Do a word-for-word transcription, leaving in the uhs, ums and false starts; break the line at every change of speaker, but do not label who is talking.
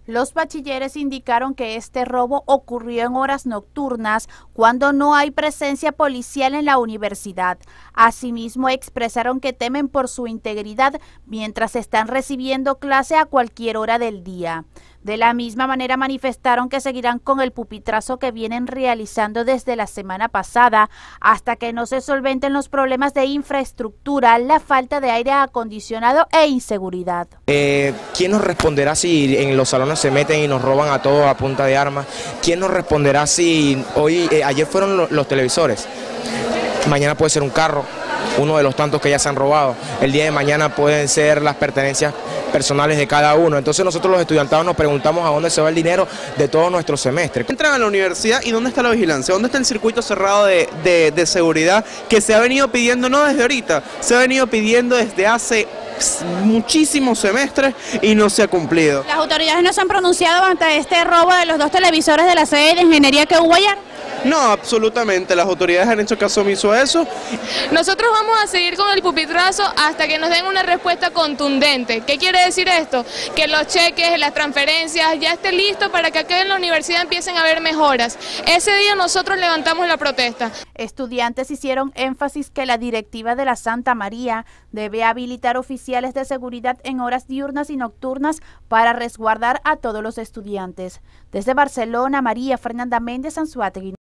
Los bachilleres indicaron que este robo ocurrió en horas nocturnas cuando no hay presencia policial en la universidad. Asimismo, expresaron que temen por su integridad mientras están recibiendo clase a cualquier hora del día. De la misma manera manifestaron que seguirán con el pupitrazo que vienen realizando desde la semana pasada hasta que no se solventen los problemas de infraestructura, la falta de aire acondicionado e inseguridad.
Eh, ¿Quién nos responderá si en los salones se meten y nos roban a todos a punta de armas? ¿Quién nos responderá si hoy, eh, ayer fueron los, los televisores? Mañana puede ser un carro, uno de los tantos que ya se han robado. El día de mañana pueden ser las pertenencias personales de cada uno. Entonces nosotros los estudiantados nos preguntamos a dónde se va el dinero de todo nuestro semestre.
Entran a la universidad y ¿dónde está la vigilancia? ¿Dónde está el circuito cerrado de, de, de seguridad que se ha venido pidiendo, no desde ahorita, se ha venido pidiendo desde hace muchísimos semestres y no se ha cumplido?
¿Las autoridades no se han pronunciado ante este robo de los dos televisores de la sede de ingeniería que hubo ayer?
No, absolutamente, las autoridades han hecho caso omiso a eso.
Nosotros vamos a seguir con el pupitrazo hasta que nos den una respuesta contundente. ¿Qué quiere decir esto? Que los cheques, las transferencias ya esté listo para que acá en la universidad empiecen a haber mejoras. Ese día nosotros levantamos la protesta.
Estudiantes hicieron énfasis que la directiva de la Santa María debe habilitar oficiales de seguridad en horas diurnas y nocturnas para resguardar a todos los estudiantes. Desde Barcelona, María Fernanda Méndez, Anzoátegui.